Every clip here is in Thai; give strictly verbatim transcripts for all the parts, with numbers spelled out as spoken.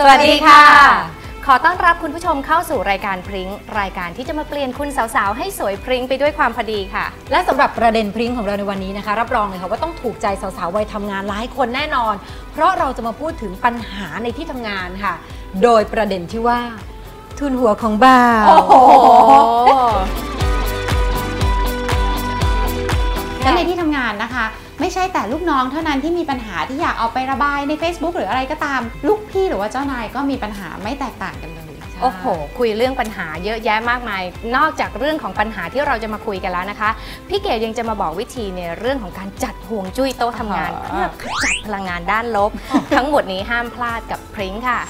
สวัสดีค่ะขอต้อนรับคุณผู้ชมเข้าสู่รายการพริ้งรายการที่จะมาเปลี่ยนคุณสาวๆให้สวยพริ้งไปด้วยความพอดีค่ะและสำหรับประเด็นพริ้งของเราในวันนี้นะคะรับรองเลยค่ะว่าต้องถูกใจสาวๆวัยทำงานหลายคนแน่นอนเพราะเราจะมาพูดถึงปัญหาในที่ทำงานค่ะโดยประเด็นที่ว่าทุนหัวของบ่าวโอ้โหและในที่ทำงานนะคะไม่ใช่แต่ลูกน้องเท่านั้นที่มีปัญหาที่อยากเอาไประบายใน Facebook หรืออะไรก็ตามลูกพี่หรือว่าเจ้านายก็มีปัญหาไม่แตกต่างกันเลยโอ้โหคุยเรื่องปัญหาเยอะแยะมากมายนอกจากเรื่องของปัญหาที่เราจะมาคุยกันแล้วนะคะพี่เก๋ยังจะมาบอกวิธีในเรื่องของการจัดห่วงจุ้ยโต๊ะทำงานเพื่อขจัดพลังงานด้านลบทั้งหมดนี้ห้ามพลาดกับพริ้งค่ะ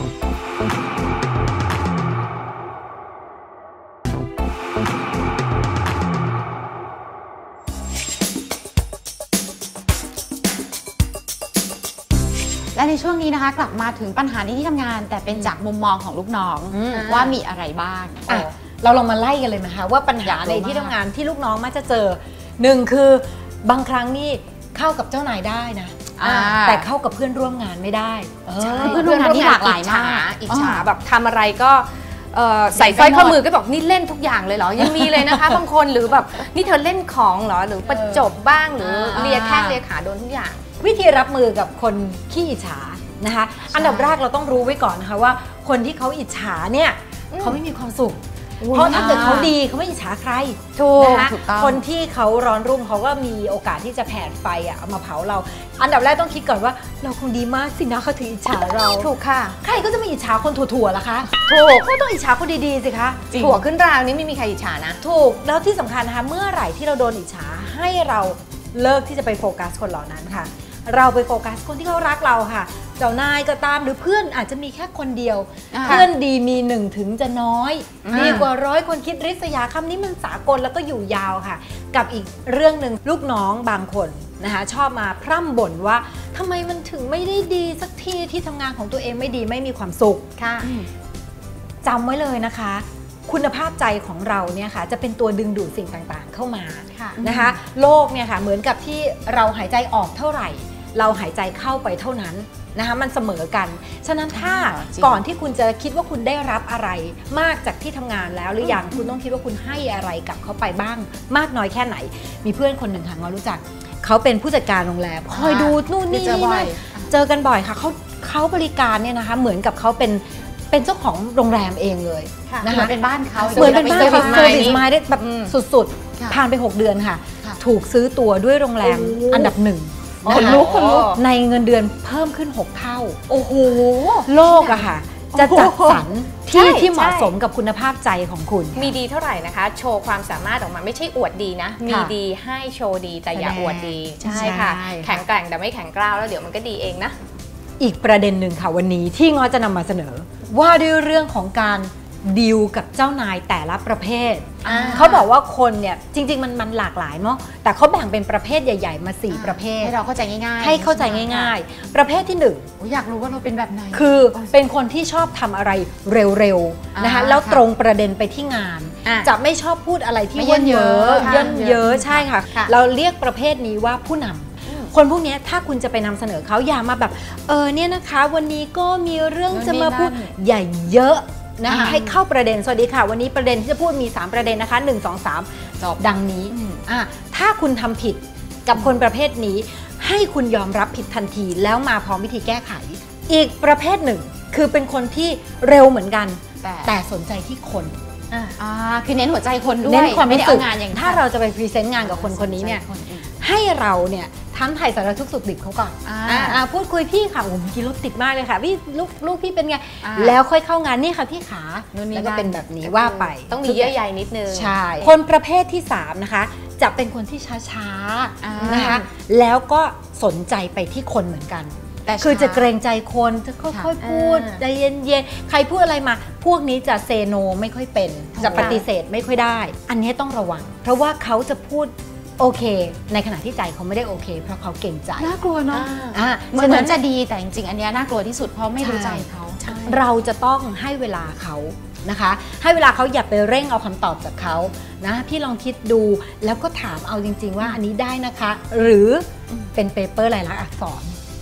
และในช่วงนี้นะคะกลับมาถึงปัญหาในที่ทำงานแต่เป็นจากมุมมองของลูกน้องว่ามีอะไรบ้างเราลองมาไล่กันเลยนะคะว่าปัญหาในที่ทำงานที่ลูกน้องมักจะเจอหนึ่งคือบางครั้งนี่เข้ากับเจ้านายได้นะแต่เข้ากับเพื่อนร่วมงานไม่ได้เพื่อนร่วมงานที่หลากหลายมากอิจฉาแบบทำอะไรก็ใส่สร้อยข้อมือก็บอกนี่เล่นทุกอย่างเลยเหรอยังมีเลยนะคะบางคนหรือแบบนี่เธอเล่นของเหรอหรือประจบบ้างหรือเลียแข้งเลียขาโดนทุกอย่างวิธีรับมือกับคนขี้อิจฉานะคะอันดับแรกเราต้องรู้ไว้ก่อนนะคะว่าคนที่เขาอิจฉาเนี่ยเขาไม่มีความสุขเพราะถ้าเกิดเขาดีเขาไม่อิจฉาใครถูกนะคะคนที่เขาร้อนรุ่มเขาก็มีโอกาสที่จะแผดไฟอ่ะเอามาเผาเราอันดับแรกต้องคิดก่อนว่าเราคงดีมากสินะเขาถึงอิจฉาเราถูกค่ะใครก็จะไม่อิจฉาคนถั่วๆล่ะคะถูกก็ต้องอิจฉาคนดีๆสิคะถั่วขึ้นราวนี้ไม่มีใครอิจฉานะถูกแล้วที่สำคัญนะคะเมื่อไหร่ที่เราโดนอิจฉาให้เราเลิกที่จะไปโฟกัสคนเหล่านั้นค่ะเราไปโฟกัสคนที่เขารักเราค่ะเจ้านายก็ตามหรือเพื่อนอาจจะมีแค่คนเดียวเพื่อนดีมีหนึ่งถึงจะน้อยดีกว่าร้อยคนคิดริษยาคำนี้มันสากลแล้วก็อยู่ยาวค่ะกับอีกเรื่องหนึ่งลูกน้องบางคนนะคะชอบมาพร่ำบ่นว่าทำไมมันถึงไม่ได้ดีสักทีที่ทำงานของตัวเองไม่ดีไม่มีความสุขค่ะจำไว้เลยนะคะคุณภาพใจของเราเนี่ยค่ะจะเป็นตัวดึงดูดสิ่งต่างๆเข้ามานะคะโลกเนี่ยค่ะเหมือนกับที่เราหายใจออกเท่าไหร่เราหายใจเข้าไปเท่านั้นนะคะมันเสมอกันฉะนั้นถ้าก่อนที่คุณจะคิดว่าคุณได้รับอะไรมากจากที่ทำงานแล้วหรือยังคุณต้องคิดว่าคุณให้อะไรกับเขาไปบ้างมากน้อยแค่ไหนมีเพื่อนคนหนึ่งค่ะเรารู้จักเขาเป็นผู้จัดการโรงแรมคอยดูนู่นนี่นี่เจอกันบ่อยค่ะเขาเขาบริการเนี่ยนะคะเหมือนกับเขาเป็นเป็นเจ้าของโรงแรมเองเลยนะคะเป็นบ้านเขาเหมือนเป็นบ้านเขาเซอร์วิสมาได้แบบสุดๆผ่านไปหกเดือนค่ะถูกซื้อตัวด้วยโรงแรมอันดับหนึ่งคนลุกคนลุกในเงินเดือนเพิ่มขึ้นหกเท่าโอ้โหโลกอะค่ะจะจัดสรรที่ที่เหมาะสมกับคุณภาพใจของคุณมีดีเท่าไหร่นะคะโชว์ความสามารถออกมาไม่ใช่อวดดีนะมีดีให้โชว์ดีแต่อย่าอวดดีใช่ค่ะแข็งแกร่งแต่ไม่แข็งกร้าวแล้วเดี๋ยวมันก็ดีเองนะอีกประเด็นหนึ่งค่ะวันนี้ที่ง้อจะนำมาเสนอว่าด้วยเรื่องของการดีลกับเจ้านายแต่ละประเภทเขาบอกว่าคนเนี่ยจริงๆมันมันหลากหลายเนาะแต่เขาแบ่งเป็นประเภทใหญ่ๆมาสี่ประเภทให้เราเข้าใจง่ายๆให้เข้าใจง่ายๆประเภทที่หนึ่งอยากรู้ว่าเราเป็นแบบไหนคือเป็นคนที่ชอบทำอะไรเร็วๆนะคะแล้วตรงประเด็นไปที่งานจะไม่ชอบพูดอะไรที่เยินเยอะเยินเยอะใช่ค่ะเราเรียกประเภทนี้ว่าผู้นำคนพวกนี้ถ้าคุณจะไปนำเสนอเขาอย่ามาแบบเออเนี่ยนะคะวันนี้ก็มีเรื่องจะมาพูดใหญ่เยอะนะคะให้เข้าประเด็นสวัสดีค่ะวันนี้ประเด็นที่จะพูดมีสามประเด็นนะคะหนึ่ง สอง สามจบดังนี้อ่ะถ้าคุณทำผิดกับคนประเภทนี้ให้คุณยอมรับผิดทันทีแล้วมาพร้อมวิธีแก้ไขอีกประเภทหนึ่งคือเป็นคนที่เร็วเหมือนกันแต่สนใจที่คนอ่าคือเน้นหัวใจคนด้วยเน้นความรู้สึกถ้าเราจะไปพรีเซนต์งานกับคนคนนี้เนี่ยให้เราเนี่ยทั้งไทยสารทุกสุขดิบเขาก่อนพูดคุยพี่ค่ะโอ้โหกินรถติดมากเลยค่ะพี่ลูกลูกพี่เป็นไงแล้วค่อยเข้างานนี่ค่ะที่ขาแล้วก็เป็นแบบนี้ว่าไปต้องมีเยื่อใยนิดนึงใช่คนประเภทที่สามนะคะจะเป็นคนที่ช้าๆนะคะแล้วก็สนใจไปที่คนเหมือนกันคือจะเกรงใจคนจะค่อยๆพูดใจเย็นๆใครพูดอะไรมาพวกนี้จะเซโนไม่ค่อยเป็นจะปฏิเสธไม่ค่อยได้อันนี้ต้องระวังเพราะว่าเขาจะพูดโอเคในขณะที่ใจเขาไม่ได้โอเคเพราะเขาเก่งใจน่ากลัวเนาะเหมือนจะดีแต่จริงๆอันนี้น่ากลัวที่สุดเพราะไม่รู้ใจเขาเราจะต้องให้เวลาเขานะคะให้เวลาเขาอย่าไปเร่งเอาคำตอบจากเขานะพี่ลองคิดดูแล้วก็ถามเอาจริงๆว่าอันนี้ได้นะคะหรือเป็นเปเปอร์ลายลักษณ์อักษร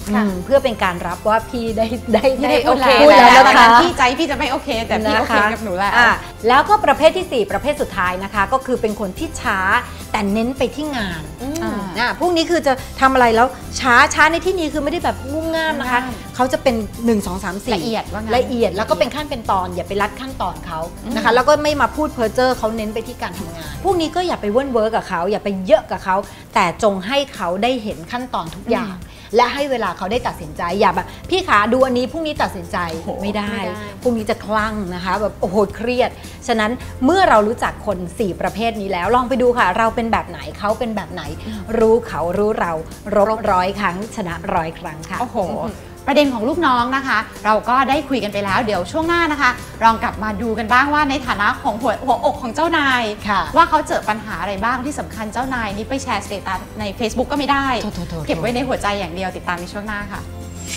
เพื่อเป็นการรับว่าพี่ได้ได้ได้โอเคพูดแล้วตอนนะคะนั้นพี่ใจพี่จะไม่โอเคแต่พี่โอเคกับหนูแล้วอ่ะแล้วก็ประเภทที่สี่ประเภทสุดท้ายนะคะก็คือเป็นคนที่ช้าแต่เน้นไปที่งานอ่ะพวกนี้คือจะทำอะไรแล้วช้าช้าในที่นี้คือไม่ได้แบบงุ่มง่ามนะคะเขาจะเป็นหนึ่ง สอง สาม สี่ละเอียดว่างั้นละเอียดแล้วก็เป็นขั้นเป็นตอนอย่าไปรัดขั้นตอนเขานะคะแล้วก็ไม่มาพูดเพ้อเจ้อเขาเน้นไปที่การทำงานพวกนี้ก็อย่าไปเวิ้นเวิร์กกับเขาอย่าไปเยอะกับเขาแต่จงให้เขาได้เห็นขั้นตอนทุกอย่างและให้เวลาเขาได้ตัดสินใจอย่าแบบพี่ขาดูอันนี้พรุ่งนี้ตัดสินใจไม่ได้พรุ่งนี้จะคลั่งนะคะแบบโอ้โหเครียดฉะนั้นเมื่อเรารู้จักคนสี่ประเภทนี้แล้วลองไปดูค่ะเราเป็นแบบไหนเขาเป็นแบบไหนรู้เขารู้เรารบร้อยครั้งชนะร้อยครั้งค่ะโอ้โหประเด็นของลูกน้องนะคะ เราก็ได้คุยกันไปแล้วเดี๋ยวช่วงหน้านะคะลองกลับมาดูกันบ้างว่าในฐานะของหัวหัวอกของเจ้านายว่าเขาเจอปัญหาอะไรบ้างที่สำคัญเจ้านายนี่ไปแชร์สเตตัสใน Facebook ก็ไม่ได้เก็บไว้ในหัวใจอย่างเดียวติดตามในช่วงหน้าค่ะ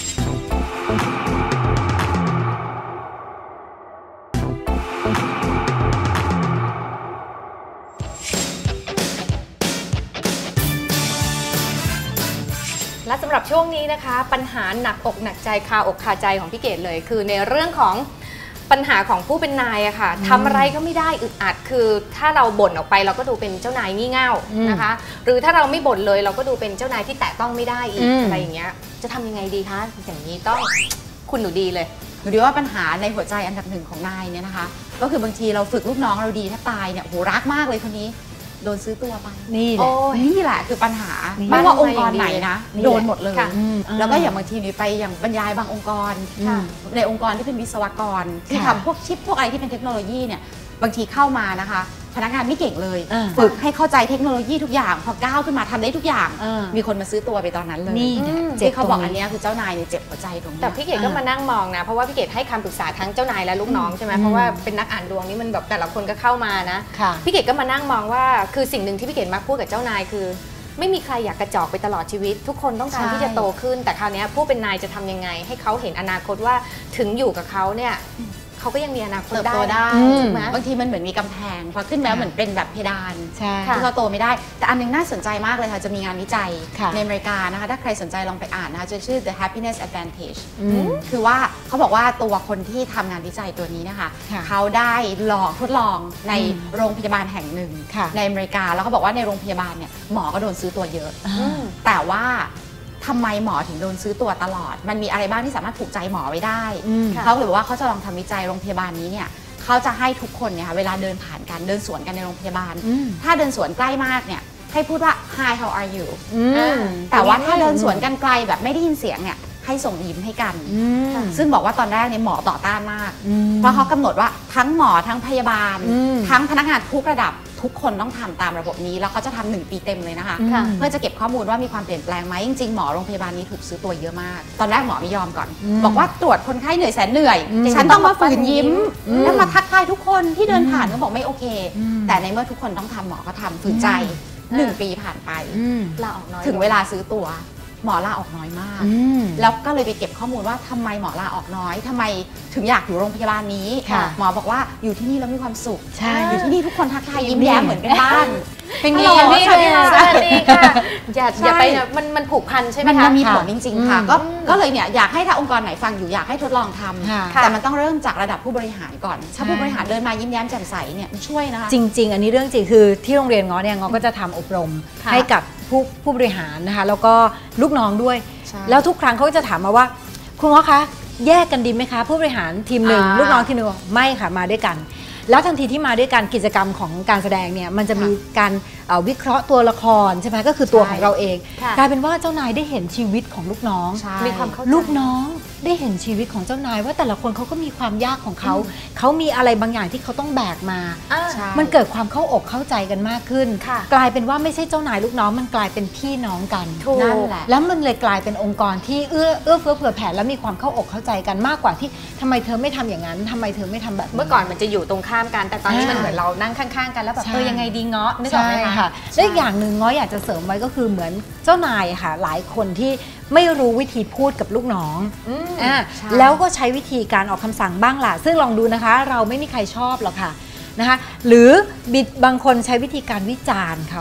และสำหรับช่วงนี้นะคะปัญหาหนักอกหนักใจคาอกคาใจของพี่เกดเลยคือในเรื่องของปัญหาของผู้เป็นนายอะค่ะทำอะไรก็ไม่ได้อึดอัดคือถ้าเราบ่นออกไปเราก็ดูเป็นเจ้านายงี่เง่านะคะหรือถ้าเราไม่บ่นเลยเราก็ดูเป็นเจ้านายที่แตะต้องไม่ได้อีกอะไรอย่างเงี้ยจะทำยังไงดีคะอย่างนี้ต้องคุณหนูดีเลยหนูดีว่าปัญหาในหัวใจอันดับหนึ่งของนายเนี่ยนะคะก็คือบางทีเราฝึกลูกน้องเราดีถ้าตายเนี่ยโหรักมากเลยคนนี้โดนซื้อตัวไปนี่แหละนี่แหละคือปัญหาไม่ว่าองค์กรไหนนะโดนหมดเลยแล้วก็อย่างบางทีมีไปอย่างบรรยายบางองค์กรในองค์กรที่เป็นวิศวกรที่ทำพวกชิปพวกอะไรที่เป็นเทคโนโลยีเนี่ยบางทีเข้ามานะคะพนักงานไม่เก่งเลยฝึกให้เข้าใจเทคโนโลยีทุกอย่างพอก้าวขึ้นมาทำได้ทุกอย่างมีคนมาซื้อตัวไปตอนนั้นเลยนี่ที่เขาบอกอันนี้คือเจ้านายเนี่ยเจ็บหัวใจตรงนี้แต่พี่เกดก็มานั่งมองนะเพราะว่าพี่เกดให้คำปรึกษาทั้งเจ้านายและลูกน้องใช่ไหมเพราะว่าเป็นนักอ่านดวงนี่มันแบบแต่ละคนก็เข้ามานะพี่เกดก็มานั่งมองว่าคือสิ่งหนึ่งที่พี่เกดมักพูดกับเจ้านายคือไม่มีใครอยากกระจอกไปตลอดชีวิตทุกคนต้องการที่จะโตขึ้นแต่คราวนี้ผู้เป็นนายจะทำยังไงให้เขาเห็นอนาคตว่าถึงอยู่กับเขาเนี่ยเขาก็ยังมีอนาคตได้บางทีมันเหมือนมีกำแพงพอขึ้นแล้วเหมือนเป็นแบบเพดานที่เขาโตไม่ได้แต่อันนึงน่าสนใจมากเลยค่ะจะมีงานวิจัยในอเมริกานะคะถ้าใครสนใจลองไปอ่านนะคะจะชื่อ The Happiness Advantage คือว่าเขาบอกว่าตัวคนที่ทำงานวิจัยตัวนี้นะคะเขาได้ลองทดลองในโรงพยาบาลแห่งหนึ่งในอเมริกาแล้วเขาบอกว่าในโรงพยาบาลเนี่ยหมอก็โดนซื้อตัวเยอะแต่ว่าทำไมหมอถึงโดนซื้อตัวตลอดมันมีอะไรบ้างที่สามารถผูกใจหมอไว้ได้เขาหรือว่าเขาจะลองทำวิจัยโรงพยาบาลนี้เนี่ยเขาจะให้ทุกคนเนี่ยเวลาเดินผ่านกันเดินสวนกันในโรงพยาบาลถ้าเดินสวนใกล้มากเนี่ยให้พูดว่า Hi how are you แต่ว่าถ้าเดินสวนกันไกลแบบไม่ได้ยินเสียงเนี่ยให้ส่งยิ้มให้กันซึ่งบอกว่าตอนแรกเนี่ยหมอต่อต้านมากเพราะเขากำหนดว่าทั้งหมอทั้งพยาบาลทั้งพนักงานทุกระดับทุกคนต้องทำตามระบบนี้แล้วเขาจะทำหนึ่งปีเต็มเลยนะคะเพื่อจะเก็บข้อมูลว่ามีความเปลี่ยนแปลงไหมจริงๆหมอโรงพยาบาลนี้ถูกซื้อตัวเยอะมากตอนแรกหมอไม่ยอมก่อนบอกว่าตรวจคนไข้เหนื่อยแสนเหนื่อยฉันต้องมาฝืนยิ้มแล้วมาทักทายทุกคนที่เดินผ่านก็บอกไม่โอเคแต่ในเมื่อทุกคนต้องทำหมอก็ทำฝืนใจหนึ่งปีผ่านไปลาออกน้อยถึงเวลาซื้อตัวหมอลาออกน้อยมากแล้วก็เลยไปเก็บข้อมูลว่าทำไมหมอลาออกน้อยทำไมถึงอยากอยู่โรงพยาบาลนี้หมอบอกว่าอยู่ที่นี่แล้วมีความสุขอยู่ที่นี่ทุกคนทักทายยิ้มแย้มเหมือนเป็นบ้านเป็นไงพี่สวัสดีค่ะอย่าอย่าไปมันมันผูกพันใช่ไหมคะมันมีผลจริงๆค่ะก็ก็เลยเนี่ยอยากให้ถ้าองค์กรไหนฟังอยู่อยากให้ทดลองทำแต่มันต้องเริ่มจากระดับผู้บริหารก่อนถ้าผู้บริหารเดินมายิ้มแย้มแจ่มใสเนี่ยมันช่วยนะคะจริงๆอันนี้เรื่องจริงคือที่โรงเรียนง้อเนี่ยง้อก็จะทำอบรมให้กับผู้ผู้บริหารนะคะแล้วก็ลูกน้องด้วยแล้วทุกครั้งเขาจะถามมาว่าคุณง้อคะแยกกันดีไหมคะผู้บริหารทีมหนึ่งลูกน้องทีมหนึ่งไม่ค่ะมาด้วยกันแล้วทันทีที่มาด้วยการกิจกรรมของการแสดงเนี่ยมันจะมีการวิเคราะห์ตัวละครใช่ไหมก็คือตัวของเราเองกลายเป็นว่าเจ้านายได้เห็นชีวิตของลูกน้องมีความเข้าใจลูกน้องได้เห็นชีวิตของเจ้านายว่าแต่ละคนเขาก็มีความยากของเขาเขามีอะไรบางอย่างที่เขาต้องแบกมามันเกิดความเข้าอกเข้าใจกันมากขึ้นกลายเป็นว่าไม่ใช่เจ้านายลูกน้องมันกลายเป็นพี่น้องกันนั่นแหละแล้วมันเลยกลายเป็นองค์กรที่เอื้อเอื้อเฟื้อเผื่อแผ่และมีความเข้าอกเข้าใจกันมากกว่าที่ทำไมเธอไม่ทำอย่างนั้นทำไมเธอไม่ทำแบบเมื่อก่อนมันจะอยู่ตรงข้ามกันแต่ตอนนี้มันเหมือนเรานั่งข้างๆกันแล้วแบบเออยังไงดีเงาะนึกออกไหมคะและอีกอย่างหนึ่งง้ออยากจะเสริมไว้ก็คือเหมือนเจ้านายค่ะหลายคนที่ไม่รู้วิธีพูดกับลูกน้องอ่าแล้วก็ใช้วิธีการออกคำสั่งบ้างล่ะซึ่งลองดูนะคะเราไม่มีใครชอบหรอกค่ะนะคะหรือบิดบางคนใช้วิธีการวิจารณ์เขา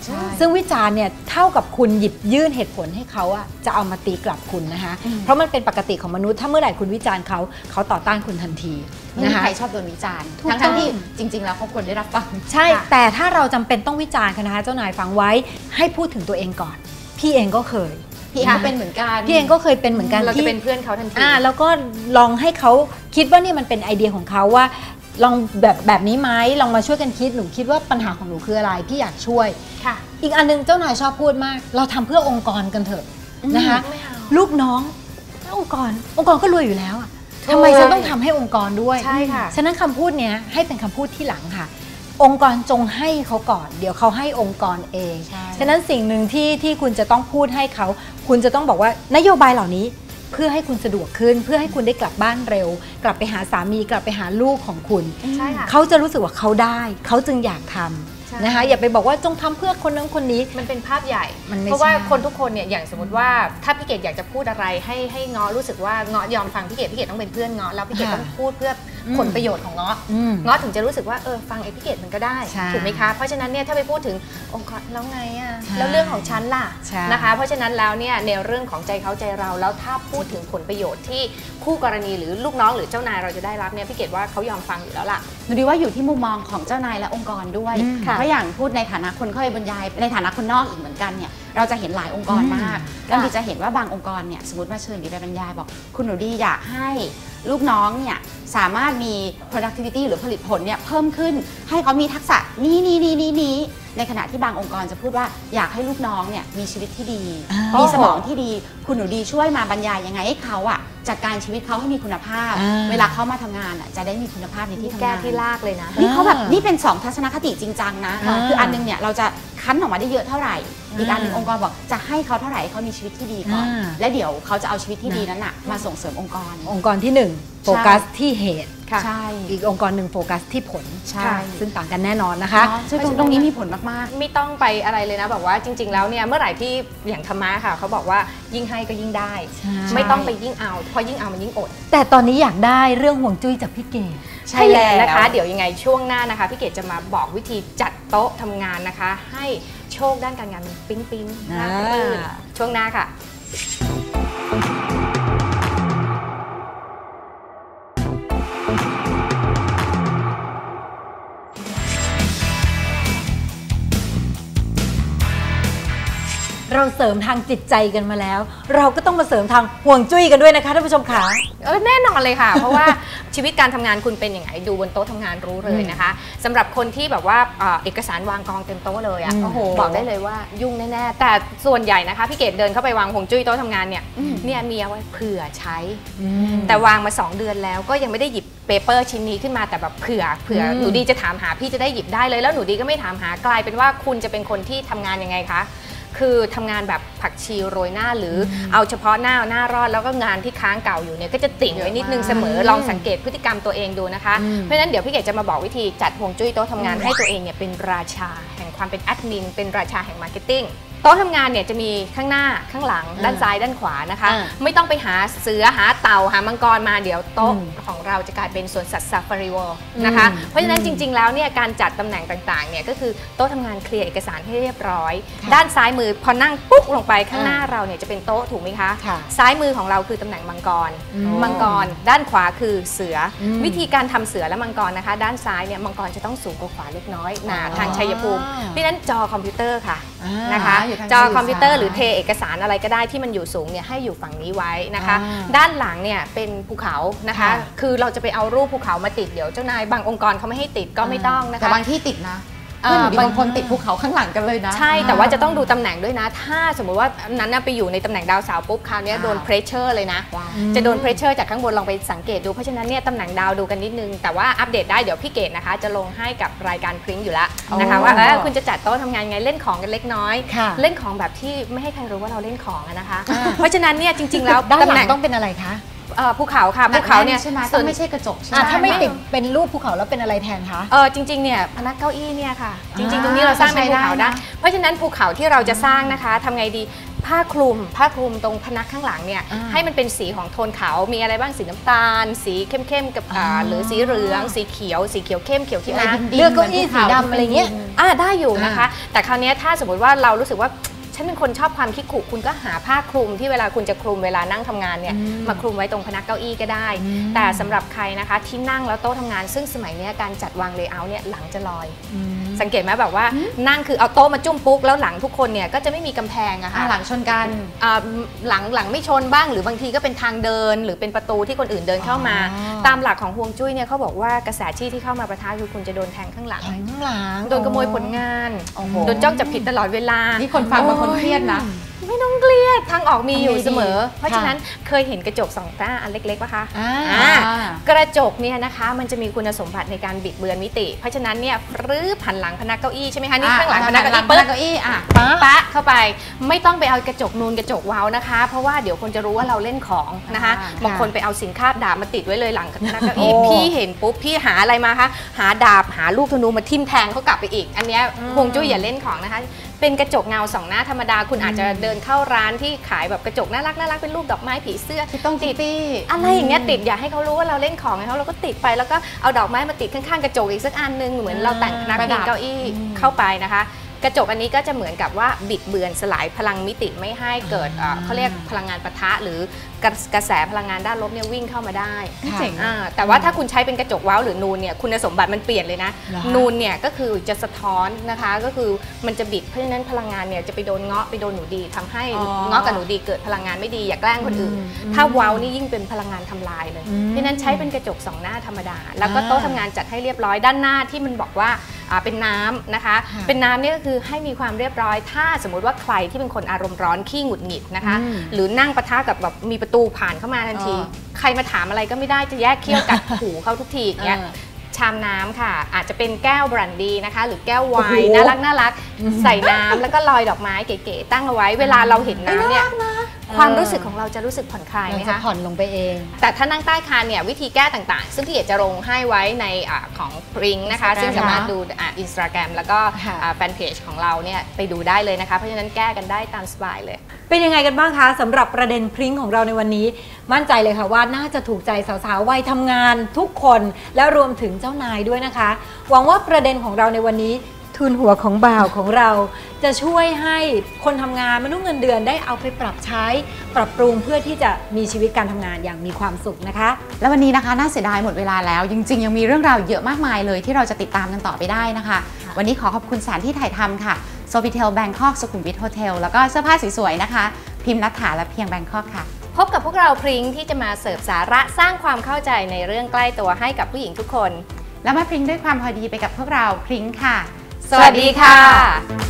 ซึ่งวิจารณ์เนี่ยเท่ากับคุณหยิบยื่นเหตุผลให้เขาอะจะเอามาตีกลับคุณนะคะเพราะมันเป็นปกติของมนุษย์ถ้าเมื่อไหร่คุณวิจารณ์เขาเขาต่อต้านคุณทันทีนะคะใครชอบโดนวิจารณ์ทั้งที่จริงๆแล้วเขาควรได้รับฟังใช่แต่ถ้าเราจำเป็นต้องวิจารณ์นะคะเจ้านายฟังไว้ให้พูดถึงตัวเองก่อนพี่เองก็เคยพี่เองก็เป็นเหมือนกันพี่เองก็เคยเป็นเหมือนกันเราจะเป็นเพื่อนเขาทันทีอ่าแล้วก็ลองให้เขาคิดว่านี่มันเป็นไอเดียของเขาว่าลองแบบแบบนี้ไหมลองมาช่วยกันคิดหนูคิดว่าปัญหาของหนูคืออะไรพี่อยากช่วยค่ะอีกอันนึงเจ้านายชอบพูดมากเราทำเพื่อองค์กรกันเถอะนะคะลูกน้ององค์กรองค์กรก็รวยอยู่แล้วอะทำไมฉันต้องทำให้องค์กรด้วยใช่ค่ะฉะนั้นคำพูดเนี้ยให้เป็นคำพูดที่หลังค่ะองค์กรจงให้เขาก่อนเดี๋ยวเขาให้องค์กรเองฉะนั้นสิ่งหนึ่งที่ที่คุณจะต้องพูดให้เขาคุณจะต้องบอกว่านโยบายเหล่านี้เพื่อให้คุณสะดวกขึ้นเพื่อให้คุณได้กลับบ้านเร็วกลับไปหาสามีกลับไปหาลูกของคุณเขาจะรู้สึกว่าเขาได้เขาจึงอยากทำนะคะอย่าไปบอกว่าจงทำเพื่อคนนั้นคนนี้มันเป็นภาพใหญ่เพราะว่าคนทุกคนเนี่ยอย่างสมมติว่าถ้าพี่เกดอยากจะพูดอะไรให้ให้เงาะรู้สึกว่าเงาะยอมฟังพี่เกดพี่เกดต้องเป็นเพื่อนเงาะแล้วพี่เกดต้องพูดเพื่อผลประโยชน์ของเงาะเงาะถึงจะรู้สึกว่าเออฟังไอ้พี่เกดมันก็ได้ถูกไหมคะเพราะฉะนั้นเนี่ยถ้าไปพูดถึงองค์กรแล้วไงอ่ะแล้วเรื่องของฉันล่ะนะคะเพราะฉะนั้นแล้วเนี่ยในเรื่องของใจเขาใจเราแล้วถ้าพูดถึงผลประโยชน์ที่คู่กรณีหรือลูกน้องหรือเจ้านายเราจะได้รับเนี่ยพี่เกดว่าเขายอมฟังอยู่แล้วล่ะหนูดีว่าอยู่ที่มุมมองของเจ้านายและองค์กรด้วยเพราะอย่างพูดในฐานะคนเข้าไปบรรยายในฐานะคนนอกอีกเหมือนกันเนี่ยเราจะเห็นหลายองค์กรมากแล้วดีจะเห็นว่าบางองค์กรเนี่ยสมมติว่าเชิญดีไปบรรยายบอกคุณหนูดีอยากให้ลูกน้องเนี่ยสามารถมี productivity หรือผลิตผลเนี่ยเพิ่มขึ้นให้เขามีทักษะนี้นี้นี้นี้นี้ในขณะที่บางองค์กรจะพูดว่าอยากให้ลูกน้องเนี่ยมีชีวิตที่ดีมีสมองที่ดีคุณหนูดีช่วยมาบรรยายยังไงให้เขาอะจัดการชีวิตเขาให้มีคุณภาพเวลาเขามาทำงานอะจะได้มีคุณภาพในที่ทำงานแก้ที่ลากเลยนะนี่เขาแบบนี่เป็นสองทัศนคติจริงจังนะคืออันนึงเนี่ยเราจะคั้นออกมาได้เยอะเท่าไหร่อีกอันหนึ่งองค์กรบอกจะให้เขาเท่าไหร่เขามีชีวิตที่ดีก่อนและเดี๋ยวเขาจะเอาชีวิตที่ดีนั้นอะมาส่งเสริมองค์กรองค์กรที่หนึ่งโฟกัสที่เหตุใช่อีกองค์กรหนึ่งโฟกัสที่ผลใช่ซึ่งต่างกันแน่นอนนะคะซึ่งตรงนี้มีผลมากๆไม่ต้องไปอะไรเลยนะแบบว่าจริงๆแล้วเนี่ยเมื่อไหร่ที่อย่างธรรมะค่ะเขาบอกว่ายิ่งให้ก็ยิ่งได้ไม่ต้องไปยิ่งเอาเพราะยิ่งเอามันยิ่งอดแต่ตอนนี้อยากได้เรื่องห่วงจุ้ยจากพี่เกดใช่แล้วนะคะเดี๋ยวยังไงช่วงหน้านะคะพี่เกดจะมาบอกวิธีจัดโต๊ะทำงานนะคะให้โชคด้านการงานมันปิ๊งปิ๊งน่าตื่นช่วงหน้าค่ะเราเสริมทางจิตใจกันมาแล้วเราก็ต้องมาเสริมทางห่วงจุ้ยกันด้วยนะคะท่านผู้ชมค่ะเออแน่นอนเลยค่ะเพราะว่าชีวิตการทำงานคุณเป็นอย่างไรดูบนโต๊ะทำงานรู้เลยนะคะสำหรับคนที่แบบว่าเอกสารวางกองเต็มโต๊ะเลยอ่ะบอกได้เลยว่ายุ่งแน่ๆแต่ส่วนใหญ่นะคะพี่เกดเดินเข้าไปวางห่วงจุ้ยโต๊ะทำงานเนี่ยเนี่ยมีเอาไว้เผื่อใช้แต่วางมาสองเดือนแล้วก็ยังไม่ได้หยิบเปเปอร์ชิ้นนี้ขึ้นมาแต่แบบเผื่อเผื่อหนูดีจะถามหาพี่จะได้หยิบได้เลยแล้วหนูดีก็ไม่ถามหากลายเป็นว่าคุณจะเป็นคนที่ทำงานยังไงคะคือทำงานแบบผักชีโรยหน้าหรือเอาเฉพาะหน้าหน้ารอดแล้วก็งานที่ค้างเก่าอยู่เนี่ยก็จะติ่งไว้นิดนึงเสมอลองสังเกตพฤติกรรมตัวเองดูนะคะเพราะฉะนั้นเดี๋ยวพี่เกดจะมาบอกวิธีจัดห่วงจุ้ยโต๊ะทำงานให้ตัวเองเนี่ยเป็นราชาแห่งความเป็นแอดมินเป็นราชาแห่งมาร์เก็ตติ้งโต๊ะทำงานเนี่ยจะมีข้างหน้าข้างหลังด้านซ้ายด้านขวานะคะไม่ต้องไปหาเสือหาเต่าหามังกรมาเดี๋ยวโต๊ะของเราจะกลายเป็นสวนสัตว์ซาฟารีเวิลด์นะคะเพราะฉะนั้นจริงๆแล้วเนี่ยการจัดตำแหน่งต่างๆเนี่ยก็คือโต๊ะทำงานเคลียร์เอกสารให้เรียบร้อยด้านซ้ายมือพอนั่งปุ๊บลงไปข้างหน้าเราเนี่ยจะเป็นโต๊ะถูกไหมคะซ้ายมือของเราคือตำแหน่งมังกรมังกรด้านขวาคือเสือวิธีการทำเสือและมังกรนะคะด้านซ้ายเนี่ยมังกรจะต้องสูงกว่าขวาเล็กน้อยนะทางชัยภูมิเพราะฉะนั้นจอคอมพิวเตอร์ค่ะนะคะจอคอมพิวเตอร์หรือเทเอกสารอะไรก็ได้ที่มันอยู่สูงเนี่ยให้อยู่ฝั่งนี้ไว้นะคะด้านหลังเนี่ยเป็นภูเขานะคะคือเราจะไปเอารูปภูเขามาติดเดี๋ยวเจ้านายบางองค์กรเขาไม่ให้ติดก็ไม่ต้องนะคะแต่บางที่ติดนะเพื่อนบางคนติดภูเขาข้างหลังกันเลยนะใช่แต่ว่าจะต้องดูตำแหน่งด้วยนะถ้าสมมุติว่านั้นไปอยู่ในตำแหน่งดาวเสาร์ปุ๊บคราวนี้โดนเพรสเชอร์เลยนะจะโดนเพรสเชอร์จากข้างบนลองไปสังเกตดูเพราะฉะนั้นเนี่ยตำแหน่งดาวดูกันนิดนึงแต่ว่าอัปเดตได้เดี๋ยวพี่เกดนะคะจะลงให้กับรายการพริ้งอยู่แล้วนะคะว่าคุณจะจัดโต๊ะทำงานไงเล่นของกันเล็กน้อยเล่นของแบบที่ไม่ให้ใครรู้ว่าเราเล่นของนะคะเพราะฉะนั้นเนี่ยจริงๆแล้วด้านหลังต้องเป็นอะไรคะภูเขาค่ะภูเขาเนี่ยใช่ไหมต้องไม่ใช่กระจกใช่ไหมถ้าไม่ติดเป็นรูปภูเขาแล้วเป็นอะไรแทนคะเออจริงๆเนี่ยพนักเก้าอี้เนี่ยค่ะจริงๆตรงนี้เราสร้างเป็นภูเขาได้เพราะฉะนั้นภูเขาที่เราจะสร้างนะคะทำไงดีผ้าคลุมผ้าคลุมตรงพนักข้างหลังเนี่ยให้มันเป็นสีของโทนขาวมีอะไรบ้างสีน้ำตาลสีเข้มๆกับหรือสีเหลืองสีเขียวสีเขียวเข้มเขียวที่น้ำเลือกเก้าอี้สีดำอะไรเงี้ยอ่าได้อยู่นะคะแต่คราวนี้ถ้าสมมติว่าเรารู้สึกว่าฉันเป็นคนชอบความคิกขุคุณก็หาผ้าคลุมที่เวลาคุณจะคลุมเวลานั่งทำงานเนี่ยมาคลุมไว้ตรงพนักเก้าอี้ก็ได้แต่สำหรับใครนะคะที่นั่งแล้วโต๊ะทำงานซึ่งสมัยนี้การจัดวางเลเยอร์เนี่ยหลังจะลอยสังเกตไหมแบบว่านั่งคือเอาโต๊ะมาจุ่มปุ๊กแล้วหลังทุกคนเนี่ยก็จะไม่มีกำแพงอะค่ะหลังชนกันหลังหลังไม่ชนบ้างหรือบางทีก็เป็นทางเดินหรือเป็นประตูที่คนอื่นเดินเข้ามาตามหลักของฮวงจุ้ยเนี่ยเขาบอกว่ากระแสที่ที่เข้ามาประทะคือคุณจะโดนแทงข้างหลังโดนขโมยผลงานโดนจ้องจับผิดตลอดเวลานี่คนฟังบางคนเครียดนะไม่ต้องเครียดทางออกมีอยู่เสมอเพราะฉะนั้นเคยเห็นกระจกสองหน้าอันเล็กๆป่ะคะกระจกเนี่ยนะคะมันจะมีคุณสมบัติในการบิดเบือนมิติเพราะฉะนั้นเนี่ยรื้อผันหลังพนักเก้าอี้ใช่ไหมคะนี่ข้างหลังพนักเก้าอี้เปิดเก้าอี้อ่ะปะเข้าไปไม่ต้องไปเอากระจกนูนกระจกเว้านะคะเพราะว่าเดี๋ยวคนจะรู้ว่าเราเล่นของนะคะบางคนไปเอาสินค้าดาบมาติดไว้เลยหลังพนักเก้าอี้พี่เห็นปุ๊บพี่หาอะไรมาคะหาดาบหาลูกธนูมาทิ่มแทงเขากลับไปอีกอันนี้ฮวงจุ้ยอย่าเล่นของนะคะเป็นกระจกเงาสองหน้าธรรมดาคุณอาจจะเดินเข้าร้านที่ขายแบบกระจกน่ารักน่ารักเป็นรูปดอกไม้ผีเสื้อที่ต้องติดอะไรอย่างเงี้ยติดอย่าให้เขารู้ว่าเราเล่นของไงเขาเราก็ติดไปแล้วก็เอาดอกไม้มาติดข้างๆกระจกอีกสักอันนึงเหมือนเราแต่งพนักพิงเก้าอี้เข้าไปนะคะกระจกอันนี้ก็จะเหมือนกับว่าบิดเบือนสลายพลังมิติไม่ให้เกิดเขาเรียกพลังงานปะทะหรือกระแสพลังงานด้านลบเนี่ยวิ่งเข้ามาได้แต่ว่าถ้าคุณใช้เป็นกระจกเว้าหรือนูนเนี่ยคุณสมบัติมันเปลี่ยนเลยนะนูนเนี่ยก็คือจะสะท้อนนะคะก็คือมันจะบิดเพราะฉะนั้นพลังงานเนี่ยจะไปโดนเงาะไปโดนหนูดีทำให้เงาะกับหนูดีเกิดพลังงานไม่ดีอย่าแกล้งคนอื่นถ้าเว้านี่ยิ่งเป็นพลังงานทำลายเลยเพราะฉะนั้นใช้เป็นกระจกสองหน้าธรรมดาแล้วก็โต๊ะทำงานจัดให้เรียบร้อยด้านหน้าที่มันบอกว่าเป็นน้ำนะคะเป็นน้ำนี่ก็คือให้มีความเรียบร้อยถ้าสมมุติว่าใครที่เป็นคนอารมณ์ร้อนขี้หงุดหงิดนะคะหรือนั่งปะทะกับแบบมีประตูผ่านเข้ามาทันทีใครมาถามอะไรก็ไม่ได้จะแยกเขี้ยวกัดหูเข้าทุกทีอย่างเงี้ยชามน้ำค่ะอาจจะเป็นแก้วบรันดีนะคะหรือแก้วไวน์น่ารักน่ารักใส่น้ำแล้วก็ลอยดอกไม้เก๋ๆตั้งเอาไว้เวลาเราเห็นน้ำเนี่ยความรู้สึกของเราจะรู้สึกผ่อนคลายไหมคะผ่อนลงไปเองแต่ถ้านั่งใต้คานเนี่ยวิธีแก้ต่างๆซึ่งพี่เอ๋จะลงให้ไว้ในของพริ้งนะคะซึ่งสามารถดูอินสตาแกรมแล้วก็แฟนเพจของเราเนี่ยไปดูได้เลยนะคะเพราะฉะนั้นแก้กันได้ตามสบายเลยเป็นยังไงกันบ้างคะสำหรับประเด็นพริ้งของเราในวันนี้มั่นใจเลยค่ะว่าน่าจะถูกใจสาวๆวัยทำงานทุกคนและรวมถึงเจ้านายด้วยนะคะหวังว่าประเด็นของเราในวันนี้ทุนหัวของบ่าวของเราจะช่วยให้คนทำงานมนุษย์เงินเดือนได้เอาไปปรับใช้ปรับปรุงเพื่อที่จะมีชีวิตการทำงานอย่างมีความสุขนะคะแล้ววันนี้นะคะน่าเสียดายหมดเวลาแล้วจริงๆยังมีเรื่องราวเยอะมากมายเลยที่เราจะติดตามกันต่อไปได้นะคะวันนี้ขอขอบคุณสถานที่ถ่ายทำค่ะ Sofitel Bangkok สุขุมวิทโฮเทลแล้วก็เสื้อผ้าสวยๆนะคะพิมพ์นัทธาและเพียง Bangkok ค่ะพบกับพวกเราพริ้งที่จะมาเสิร์ฟสาระสร้างความเข้าใจในเรื่องใกล้ตัวให้กับผู้หญิงทุกคนแล้วมาพริ้งด้วยความพอดีไปกับพวกเราพริ้งค่ะสวัสดีค่ะ